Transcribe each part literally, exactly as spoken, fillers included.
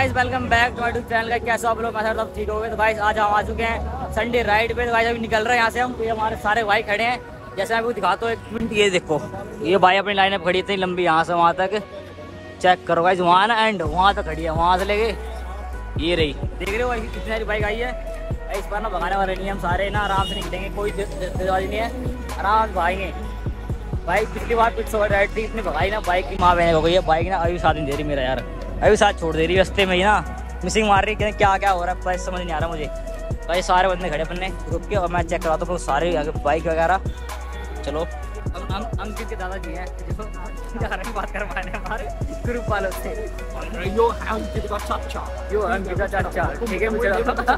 Guys welcome back to my YouTube channel. का कैसा आप लोग, मैं सब ठीक हो गए। तो गाइस आज हम आ चुके हैं संडे राइड पे। तो गाइस अभी निकल रहे हैं यहाँ से हम। तो ये हमारे सारे भाई खड़े हैं, जैसे मैं आपको दिखाता हूँ एक मिनट। ये देखो, ये भाई अपनी लाइन अप खड़ी इतनी लंबी, यहाँ से वहाँ तक चेक करो गाइस। वहाँ ना एंड वहाँ तक खड़ी है, वहाँ से लेके ये रही, देख रहे हो भाई कितनी सारी बाइक आई है। इस बार ना भगाने वाले नहीं, हम सारे ना आराम से निकलेंगे, कोई जल्दबाजी नहीं है, आराम से भागेंगे। बाइक पिछली बार पिट सौ राइड थी, इतनी भगाई ना, बाइक की माँ बहने हो गई है। बाइक ना अभी साथ नहीं दे रही मेरा यार, अभी साथ छोड़ दे रही है रास्ते में ही ना, मिसिंग मार रही है। क्या क्या हो रहा है समझ नहीं आ रहा मुझे। भाई सारे बंदे खड़े अपने रुक के, और मैं चेक कराता हूँ सारे बाइक वगैरह। चलो हम हम अंकित के दादाजी हैं जो जा रहे हैं बात करवाने हमारे ग्रुप वालों से। यो अंकित का चाचा, यो अंकित का चाचा, ठीक है मुझे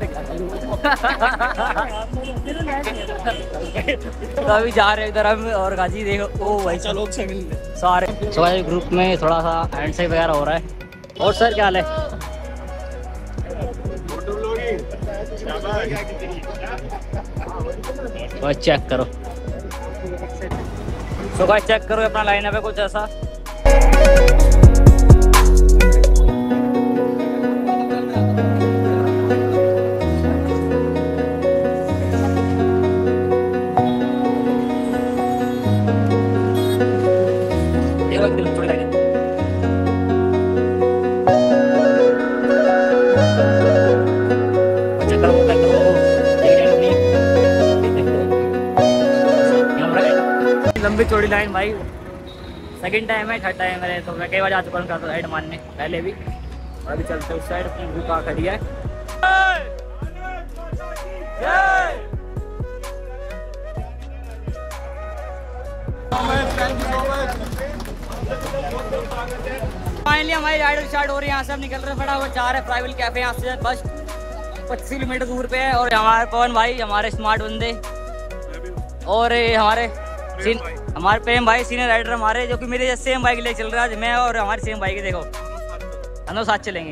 तो अभी जा रहे हैं इधर हम। और गाजी देखो, ओ भाई चलो सारे सारे ग्रुप में थोड़ा सा हैंडशेक वगैरह हो रहा है। और सर क्या हाल है? तो चेक करो, सो गाइस चेक करो अपना लाइन अप है कुछ ऐसा। लंबी चौड़ी लाइन भाई, सेकंड टाइम है, थर्ड टाइम है। तो मैं कई बार जा चुका हूँ राइड मारने पहले भी, और अभी चलते उस साइड रुका खड़ी है। फाइनली हमारी राइड स्टार्ट हो रही है। यहाँ से हम निकल रहे हैं, फटाफट जा रहे हैं प्राइवेट कैफे। यहाँ से बस पच्चीस किलोमीटर दूर पे है। और हमारे पवन भाई, हमारे स्मार्ट बंदे, और हमारे सीन, हमारे प्रेम भाई सीनियर राइडर हमारे, जो कि मेरे सेम बाइक ले चल रहा है आज। मैं और हमारी सेम बाइक, देखो हम लोग साथ चलेंगे।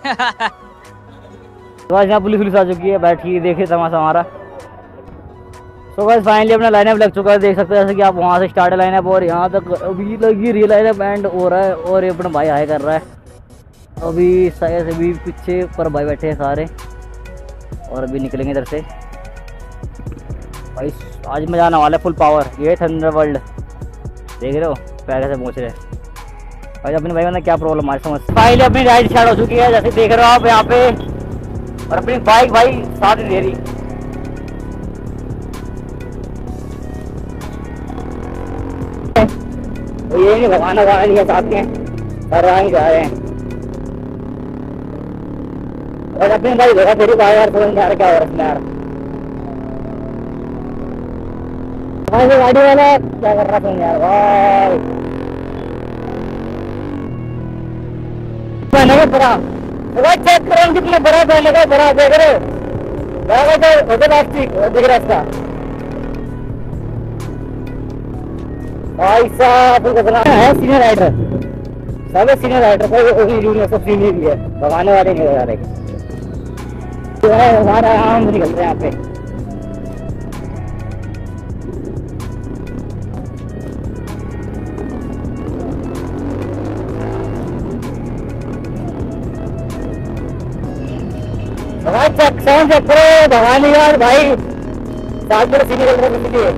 तो आज यहाँ पुलिस पुलिस आ चुकी है, बैठी देखे तमाशा हमारा। तो बस फाइनली अपना लाइनअप लग चुका है, देख सकते हैं जैसे कि आप वहाँ से स्टार्ट लाइनअप और यहाँ तक अभी लगी रही लाइनअप एंड हो रहा है। और ये अपना भाई हाई कर रहा है अभी, शायद अभी पीछे पर भाई बैठे हैं सारे, और अभी निकलेंगे इधर से भाई। आज मजा आने वाला है, फुल पावर। ये थंडरबर्ड देख रहे हो पैर कैसे पहुँच रहे हैं भाई। अपने भाई बंदा क्या प्रॉब्लम है समझ। फाइनली अपनी राइड स्टार्ट हो चुकी है, जैसे देख रहे हो आप यहाँ पे, और अपनी बाइक भाई साथ दे रही। तो ये नहीं भगाना भगाना नहीं है, साथ में कर रहा ही जा रहे हैं। और अपनी भाई देखा तेरी बाइक यार, समझ नहीं आ रहा क्या हो रहा है यार। भाई गाड़ी वाला क्या कर रहा था यार भाई, मैंने बड़ा भाई चेक करो कितना बड़ा पहले का बड़ा देख रहे हो, बड़ा तो होटल प्लास्टिक दिख रहा इसका भाई साहब। है senior rider, sub senior rider, कोई सब सीनियर भी है, भगाने वाले नहीं हो रहे जो है। हमारा आराम निकल रहे हैं यहाँ पे। भाई चेक साउंड चेक करो, भवानी यार भाई सात बड़े सीनियर निकल रहे इसलिए।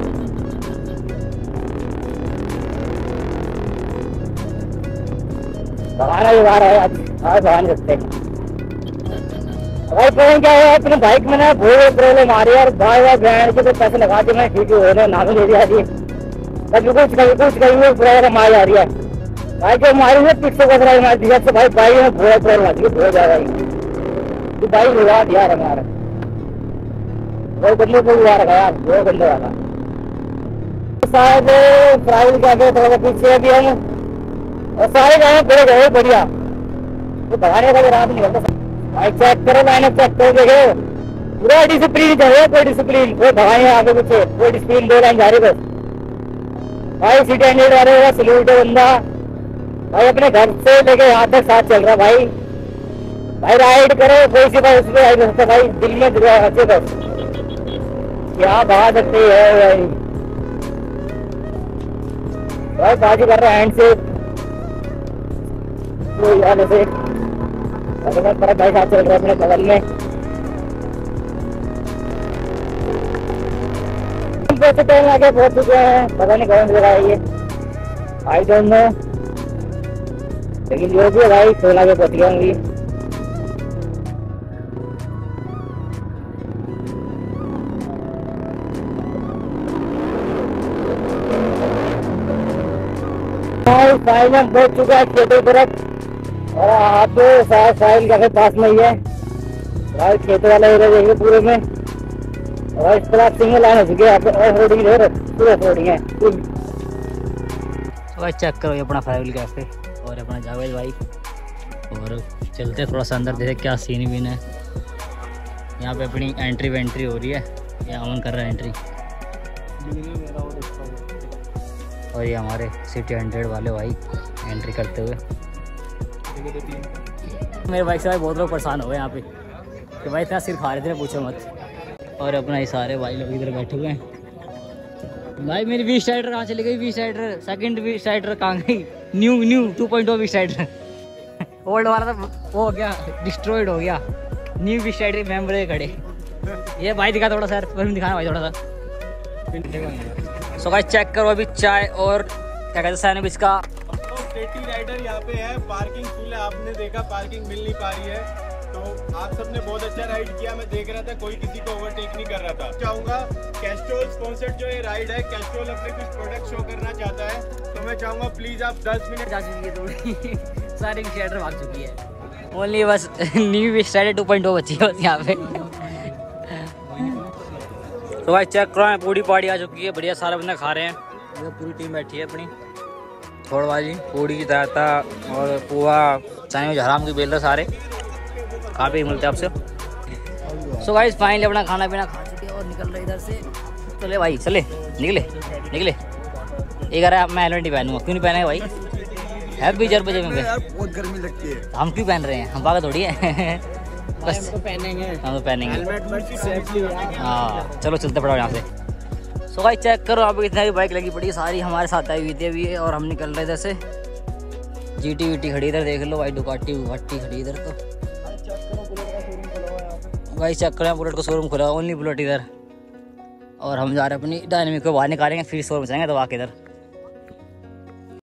भगाना भी बाहर है आज, आज भगा नहीं सकते भाई। प्रॉब्लम क्या है अपने बाइक में ना, बहुत प्रॉब्लम आ रही है। और भाई भाई ब्रांड के तो पैसे लगा के मैं ठीक हो रहे, नाम ले दिया जी, कभी कुछ कभी कुछ कहीं में प्रॉब्लम आ जा रही है भाई। जो हमारी है पिट सौ पकड़ा हमारी दिया से भाई, बाइक में बहुत प्रॉब्लम आती है, बहुत ज्यादा ही। तो बाइक लगा दिया हमारा, वो बंदे को लगा रखा यार, वो बंदे वाला शायद प्राइवेट कैफे थोड़ा पीछे अभी हम, और सारे गाँव बड़े गए बढ़िया। तो भगाने का रात नहीं होता भाई। चेक करो लाइनअप, चेक करो देखो पूरा डिसिप्लिन चाहिए, कोई डिसिप्लिन, वो भगाए आगे पीछे, कोई डिसिप्लिन दो लाइन जा रही बस भाई। सीट हंड्रेड वाले सल्यूट है बंदा भाई, अपने घर से लेके यहाँ तक साथ चल रहा भाई। भाई राइड करो कोई सी बात उसमें राइड सकता भाई, दिल में अच्छे बस क्या भगा सकते है भाई। भाई बाजी कर रहा है हैंड से, तो यार ऐसे बड़ा भाई साहब चल रहे अपने बगल में। कैसे टाइम आगे पहुंच चुके हैं, पता नहीं कौन जगह है ये, आई डोंट नो, लेकिन जो भी है भाई सोलह के पहुंच गया होंगी। साहिल में पहुंच चुका है खेतों तरफ और आप साहिल के पास में ही है भाई, खेतों वाला एरिया देखिए पूरे में। और इस तरह सिंगल लाइन हो चुकी है, ऑफ रोडिंग पूरे ऑफ रोडिंग है। भाई चेक करो ये अपना फाइव कैफे और अपना जावेद भाई, और चलते थोड़ा सा अंदर देखे क्या सीन बीन है। यहाँ पे अपनी एंट्री वेंट्री हो रही है, ये अमन कर रहा है एंट्री, और ये हमारे सिटी हंड्रेड वाले भाई एंट्री करते हुए। मेरे बाइक से भाई बहुत लोग परेशान हो गए यहाँ पे कि भाई इतना सिर खा रहे थे, पूछो मत। और अपना ये सारे भाई लोग इधर बैठे हुए हैं। भाई मेरी वी स्टाइडर कहाँ चली गई? V strider second V strider कहाँ गई? New new two point O V strider old वाला तो वो हो गया, डिस्ट्रॉयड हो गया। न्यू वी स्टाइडर मेमोरी खड़े। ये भाई दिखा थोड़ा सा, फिल्म दिखाना भाई थोड़ा सा। सो गाइस चेक करो अभी चाय और क्या कहते हैं सैंडविच का। सिटी राइडर यहाँ पे है, पार्किंग फुल है, आपने देखा पार्किंग मिल नहीं पा रही है, तो आप सबने बहुत अच्छा राइड किया। मैं देख रहा था कोई किसी को ओवरटेक नहीं कर रहा था। चाहूंगा कैस्ट्रोल स्पॉन्सर्ड जो ये राइड है, कैस्ट्रोल अपने कुछ प्रोडक्ट शो करना चाहता है, तो मैं चाहूंगा प्लीज आप दस मिनट जा चुकी है थोड़ी सारी स्टाइडर भाग चुकी है, ओनली बस new strider two point O बची है बस यहाँ पे। तो भाई चेक करो पूरी पार्टी आ चुकी है, बढ़िया सारा बंदा खा रहे हैं, ये पूरी टीम बैठी है अपनी। थोड़ा भाजी पूड़ी की दाता और पोहा चाय में हराम की बेल रहे सारे खा पे मिलते हैं आपसे। सो गाइस फाइनली अपना खाना पीना खा चुके हैं और निकल रहे इधर से। चले भाई चले निकले निकले। एक अरे मैं हेलमेट नहीं पहनूंगा, क्यों नहीं पहने भाई? है बीजर बजे में बहुत गर्मी लगती है, हम क्यों पहन रहे हैं? हम पागल थोड़ी है बस तो पहनेंगे, हम तो पहनेंगे हेलमेट। हाँ चलो चलते पड़ो यहाँ से। सो भाई चेक करो आप इतनी सारी बाइक लगी पड़ी सारी हमारे साथ आई हुई थी अभी, और हम निकल रहे जैसे जी टी वी टी खड़ी इधर देख लो भाई, डुकाटी वुकाटी खड़ी इधर। तो भाई चेक करो बुलेट का शोरूम खुला, ओनली बुलेट इधर, और हम जा रहे हैं अपनी डायनेमिक को बाहर निकालेंगे, फिर शोरूम जाएंगे दबा के इधर।